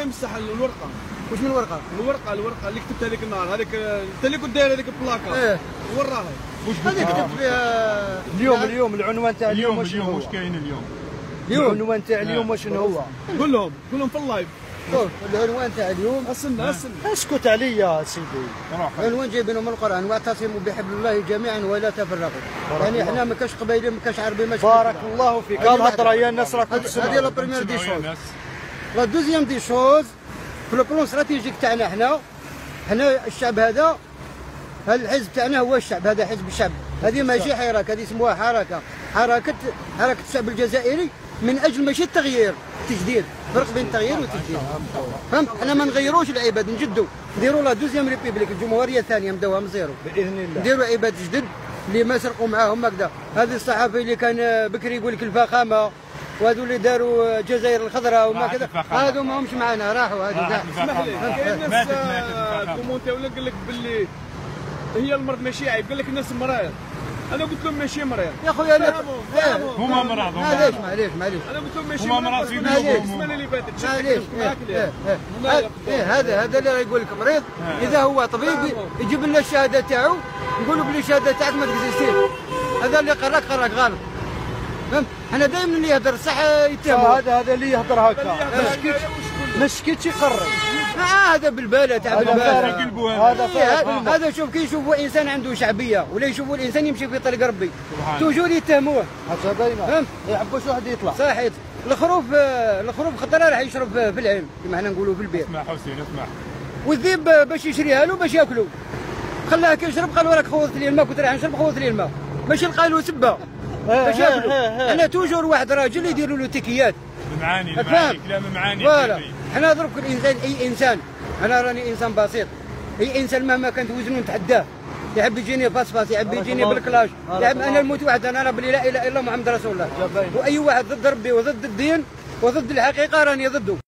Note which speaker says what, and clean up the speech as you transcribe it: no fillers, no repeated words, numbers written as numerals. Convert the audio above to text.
Speaker 1: يمسح الورقه.
Speaker 2: واش من ورقه؟
Speaker 1: الورقه اللي كتبتها هذيك النهار، هذيك انت اللي كنت داير هذيك البلاكه.
Speaker 2: ايه
Speaker 1: وين راهي؟
Speaker 2: هذيك كتبت فيها
Speaker 3: اليوم العنوان تاع اليوم واش
Speaker 4: واش كاين اليوم؟
Speaker 3: العنوان تاع اليوم واش هو؟
Speaker 1: قول لهم في اللايف.
Speaker 2: العنوان تاع اليوم
Speaker 1: اسلنا
Speaker 3: اسكت عليا سيدي.
Speaker 2: العنوان جايبينه من القران، واعتصموا بحبل الله جميعا ولا تفرقوا. يعني احنا ما كاش قبايلي ما كاش عربي ما
Speaker 3: بارك الله فيك. الهضره يا الناس راكم تسمعوا.
Speaker 2: هذه لا بريمير دي شوز. لا دوزيام دي شوز في البلان استراتيجيك تاعنا حنا الشعب هذا الحزب تاعنا هو الشعب، هذا حزب الشعب، هذه ماشي حراك، هذه اسمها حركه الشعب الجزائري من اجل ماشي التغيير، تجديد، فرق بين التغيير والتجديد. فهمت؟ حنا ما نغيروش العباد، نجدوا، نديروا لا دوزيام ريبيبليك الجمهوريه الثانيه نبداوها من زيرو
Speaker 3: باذن الله،
Speaker 2: نديروا عباد جدد اللي ما سرقوا معاهم هكذا. هذا الصحفي اللي كان بكري يقول لك الفخامه، وهذو اللي داروا الجزائر الخضراء وما كذا، هذو ما همش معنا، راحوا هذو كاع.
Speaker 1: اسمح لي، كاين ناس كومونتيو لك قال لك باللي هي المرض ماشي عيب، قال لك الناس مريض. انا قلت لهم ماشي مريض
Speaker 2: يا خويا. انا
Speaker 4: هما مرض.
Speaker 2: معليش
Speaker 1: انا قلت لهم ماشي
Speaker 4: هما
Speaker 1: مريض.
Speaker 4: مرض في
Speaker 1: السمانه اللي فاتت
Speaker 2: معليش. هذا اللي يقول لك مريض، اذا هو طبيب يجيب لنا الشهاده تاعو، نقولوا بلي الشهاده تاعك ما تكزيستيش. هذا اللي قراك غلط. فهمت؟ حنا دائما اللي يهدر صح يتهموا.
Speaker 3: هذا اللي يهدر هكا ما سكتش يقرر.
Speaker 2: هذا بالبالة تاع بالبالة.
Speaker 3: هذا
Speaker 2: هذا شوف كي يشوفوا انسان عنده شعبيه ولا يشوفوا الانسان يمشي في طريق ربي توجور يتهموه.
Speaker 3: هذا باينه. يحبوش واحد يطلع.
Speaker 2: صحيح. الخروف خطره راح يشرب في العين كما حنا نقولوا في البيت.
Speaker 4: اسمع حسين اسمع.
Speaker 2: والذيب باش يشريها له باش ياكلوا، خلاه كي يشرب قالوا راك خوضت لي الماء، كنت راح نشرب خوضت لي الماء، ماشي لقى له سبه باش ياكلوا. انا توجور واحد راجل يديروا له تكيات
Speaker 4: المعاني كلام معاني.
Speaker 2: فوالا. حنا درك الانسان اي انسان، انا راني انسان بسيط، اي انسان مهما كانت وزنه نتحداه، يحب يجيني باص يحب يجيني بالكلاش، يحب انا نموت واحد، انا بلي لا اله الا الله محمد رسول الله. واي واحد ضد ربي وضد الدين وضد الحقيقه راني ضده.